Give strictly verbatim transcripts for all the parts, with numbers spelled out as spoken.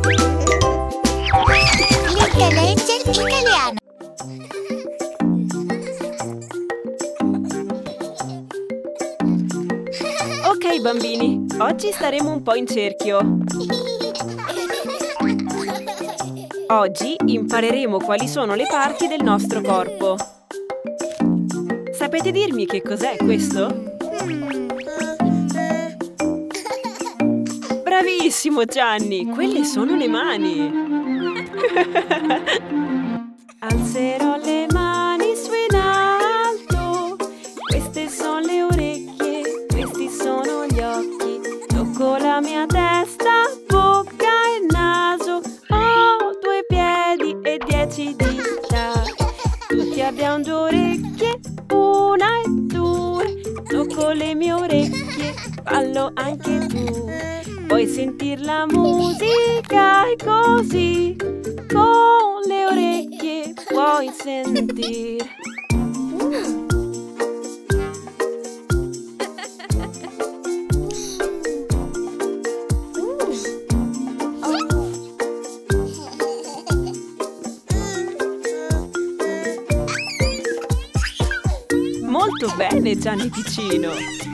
Liga Legge italiano. Ok bambini, oggi staremo un po' in cerchio. Oggi impareremo quali sono le parti del nostro corpo. Sapete dirmi che cos'è questo? Bravissimo Gianni, quelle sono le mani. Alzerò le mani su in alto. Queste sono le orecchie, questi sono gli occhi. Tocco la mia testa, bocca e naso. Ho due piedi e dieci dita. Tutti abbiamo due orecchie, una e due. Tocco le mie orecchie, fallo anche tu. Puoi sentir la musica e così con le orecchie puoi sentir. Molto bene Gianni Piccino.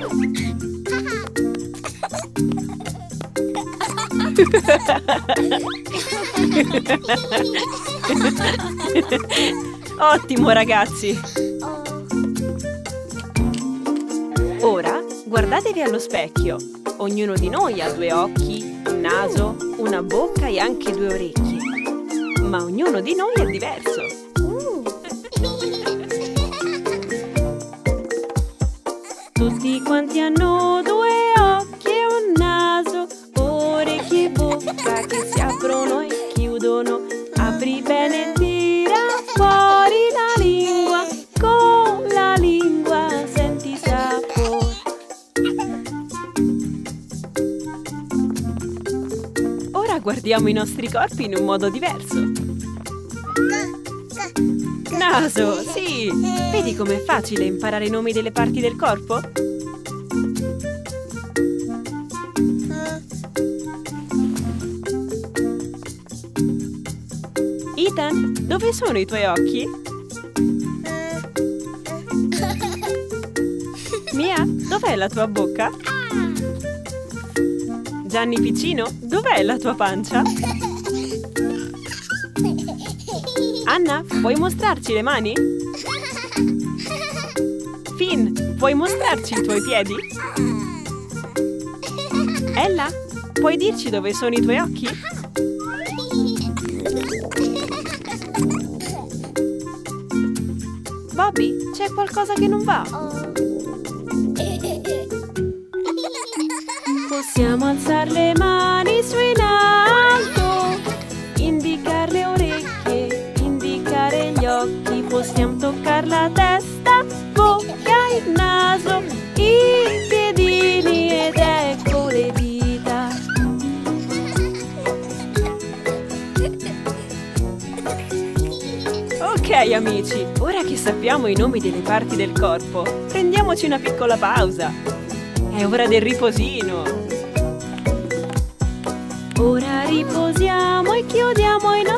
Ottimo ragazzi! Ora guardatevi allo specchio. Ognuno di noi ha due occhi, un naso, una bocca e anche due orecchie. Ma ognuno di noi è diverso. Tutti quanti hanno due occhi e un naso, orecchie e bocca che si aprono e chiudono. Apri bene e tira fuori la lingua, con la lingua senti sapore. Ora guardiamo i nostri corpi in un modo diverso. Naso, sì! Vedi com'è facile imparare i nomi delle parti del corpo? Ethan, dove sono i tuoi occhi? Mia, dov'è la tua bocca? Gianni Piccino, dov'è la tua pancia? Anna, puoi mostrarci le mani? Finn, puoi mostrarci i tuoi piedi? Ella, puoi dirci dove sono i tuoi occhi? Bobby, c'è qualcosa che non va? Possiamo alzare le mani su in alto, indicare le orecchie, indicare gli occhi. Possiamo toccare la testa, bocca e naso, i piedini ed ecco le dita. Ok amici, ora che sappiamo i nomi delle parti del corpo, prendiamoci una piccola pausa. È ora del riposino. Ora riposiamo e chiudiamo i